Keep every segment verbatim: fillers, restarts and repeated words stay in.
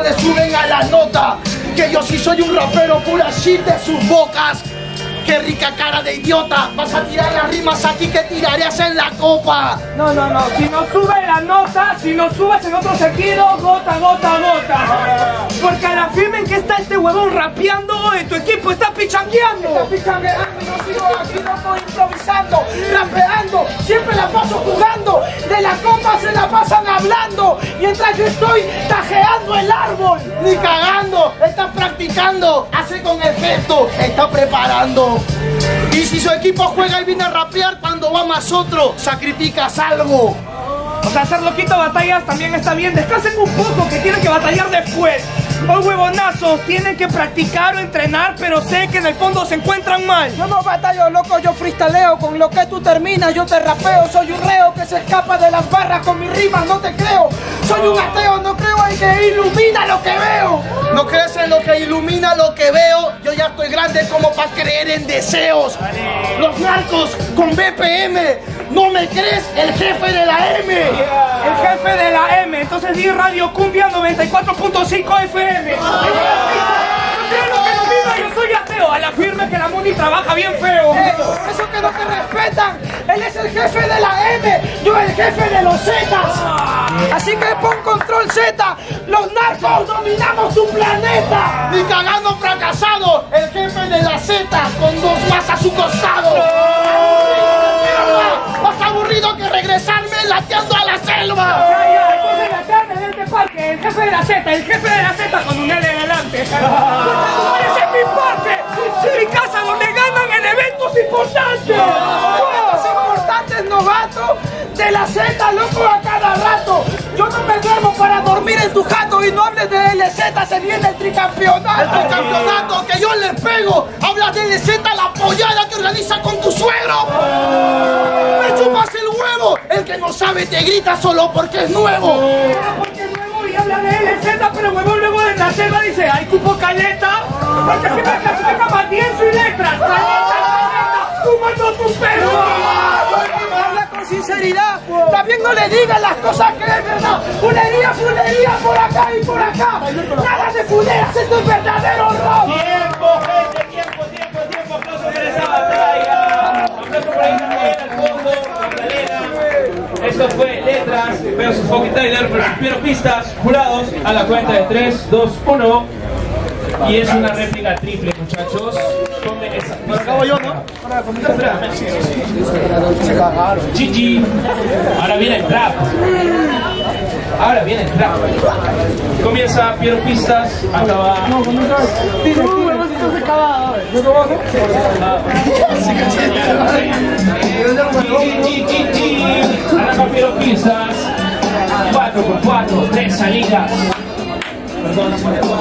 le suben a la nota. Que yo sí soy un rapero pura shit de sus bocas. ¡Qué rica cara de idiota! Vas a tirar las rimas aquí que tirarías en la copa. No, no, no, si no sube la nota, si no subes en otro sentido, gota, gota, gota. Porque a la firme en que está este huevón rapeando, en tu equipo está pichangueando. Está pichangueando, yo sigo aquí, no estoy improvisando, rapeando, siempre la paso jugando. De la copa se la pasan hablando, mientras yo estoy tajeando el árbol. Ni cagando, está practicando, hace con el gesto, está preparando. Y si su equipo juega y viene a rapear cuando va más otro, sacrificas algo. O sea, hacer loquito batallas también está bien. Descansen un poco, que tienen que batallar después. Hoy huevonazos, tienen que practicar o entrenar, pero sé que en el fondo se encuentran mal. Yo no batallo, loco, yo freestaleo. Con lo que tú terminas, yo te rapeo. Soy un reo que se escapa de las barras con mis rimas, no te creo. Soy un ateo, no creo en que ilumina lo que veo. No crees en lo que ilumina lo que veo. Yo ya estoy grande como para creer en deseos. Vale. Los narcos con B P M. ¿No me crees? El jefe de la M. Yeah. El jefe de la M. Entonces di Radio Cumbia noventa y cuatro punto cinco F M. Ah. Lo que no diga, yo soy ateo. A la firme que la Moni trabaja bien feo. Eh, eso que no te respetan. Él es el jefe de la M. Yo el jefe de los Zetas. Ah. Así que pon control Z. Los narcos dominamos tu planeta. Ni cagando fracasado. El jefe de la Z con dos más a su costado. No. Más aburrido que regresarme lateando a la selva. Ya, ya, entonces latearme de este parque. El jefe de la Z, el jefe de la Z con un L delante. ¡Ese es mi parque! ¡Es mi casa donde ganan en eventos importantes! ¡Juegos importantes, novato! De la Z, loco, a cada rato. Yo no me duermo para dormir en tu jato. Y no hables de L Z, se viene el tricampeonato. El tricampeonato que yo les pego. Hablas de L Z, la pollada que organiza con tu suegro. Me chupas el huevo. El que no sabe te grita solo porque es nuevo. Porque es nuevo y habla de L Z, pero huevón luego de la selva dice, ¿hay cupo caleta? Porque si me clasifica más bien y letras. Caleta, caleta, fumando tu perro. Habla con sinceridad. También no le digas las cosas que es verdad. Fulería, fulería por acá y por acá. Nada de fuleras, esto es verdadero rock. Tiempo, gente, tiempo, tiempo, tiempo. Aplausos por esa batalla. Aplausos por ahí también al fondo, Magdalena. Esto fue Letras versus Funky Tyler, pero pistas, jurados, a la cuenta de tres, dos, uno. Y es una réplica triple, muchachos. Ponme esa. Por acabo yo, ¿no? G G. Ahora viene el trap. Ahora viene el trap. Comienza Piero Pistas. Acaba. No, con un trap. Tira, tira, no se acaba. Yo lo bajo. G G G. Arranca Piero Pistas. cuatro por cuatro, tres salidas. Perdón,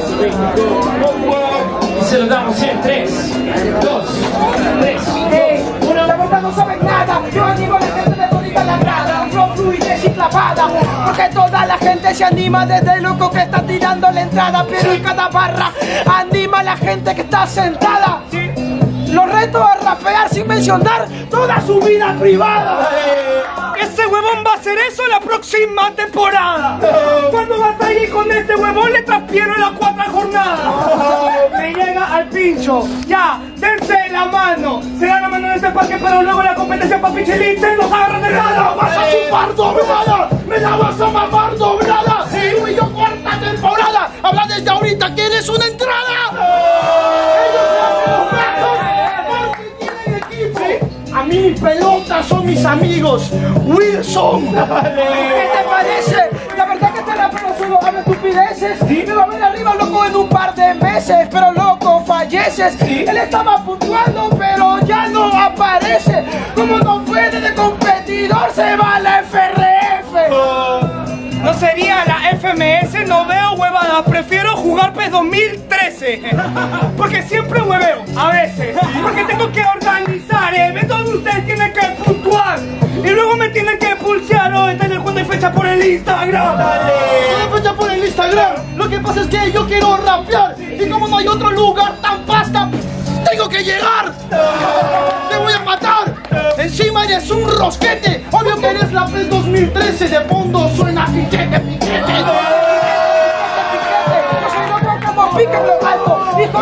y se lo damos en tres, dos, tres, uno. La verdad no saben nada. Yo animo a la gente de todita la grada. Un flow fluidez y clavada. Porque toda la gente se anima desde el loco que está tirando la entrada. Pero en cada barra anima a la gente que está sentada. Los reto a rapear sin mencionar toda su vida privada. Ese huevón va a hacer eso la próxima temporada. Cuando batalle con este huevón le transpiero en la cuarta jornada. Me llega al pincho. Ya, dense la mano. Se da la mano en este parque, pero luego la competencia para Pichelín se nos agarra de nada. Vas a chupar doblada. Me la vas a mamar doblada. Tú y yo cuarta temporada. Habla desde ahorita que eres una entrada. Ellos hacen los brazos porque tienen equipo. A mí mis pelotas son mis amigos. Wilson. ¿Qué te parece? La verdad que te rapero solo habla estupideces. Me va a ver arriba, loco, en un par de meses. Pero loco, falleces. Él estaba puntuando, pero ya no aparece. Como no puede de competidor, se va a la F R F. No sería la F M S, no veo huevada, prefiero jugar PES dos mil trece. Porque siempre hueveo, a veces. Porque tengo que organizar eventos donde ustedes tienen que puntuar. Y luego me tienen que pulsear o tener cuando hay fecha por el Instagram. ¿Cuándo hay fecha por el Instagram? Lo que pasa es que yo quiero rapear. Y como no hay otro lugar tan pasta, tengo que llegar. Te voy a matar. Encima eres un rosquete. Obvio que eres la PES dos mil trece. De fondo suena piquete, piquete.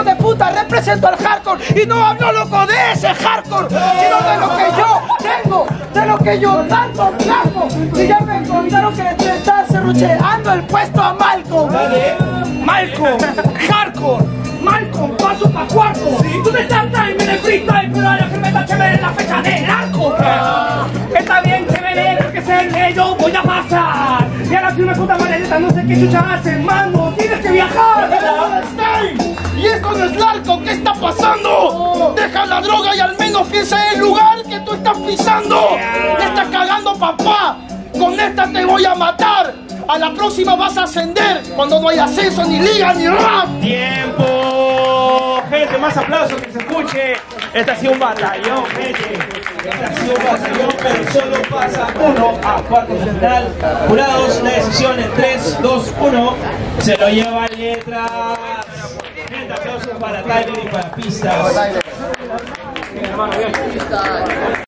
hijo de puta, represento al hardcore y no hablo, loco, de ese hardcore, sino de lo que yo tengo, de lo que yo tanto plasmo. Y ya me contaron que te estás serrucheando el puesto a Malcolm. Malcolm, hardcore, Malcolm, paso pa' cuarto. Tú te estás time en el freestyle, pero ahora que me está chévere la fecha del arco. Está bien chévere, porque sé que yo voy a pasar. Y ahora si una puta maleta, no sé qué chucha hace, mano, tienes que viajar. Y esto no es largo, ¿qué está pasando? Deja la droga y al menos piensa en el lugar que tú estás pisando. Te estás cagando, papá. Con esta te voy a matar. A la próxima vas a ascender cuando no hay ascenso, ni liga, ni rap. ¡Tiempo! Gente, más aplausos que se escuche. Este ha sido un batallón, gente. Este ha sido un batallón, pero solo pasa uno a cuartos de final. Jurados, la decisión en tres, dos, uno. Se lo lleva Letras. Gente, aplausos para Tyler y para Pistas.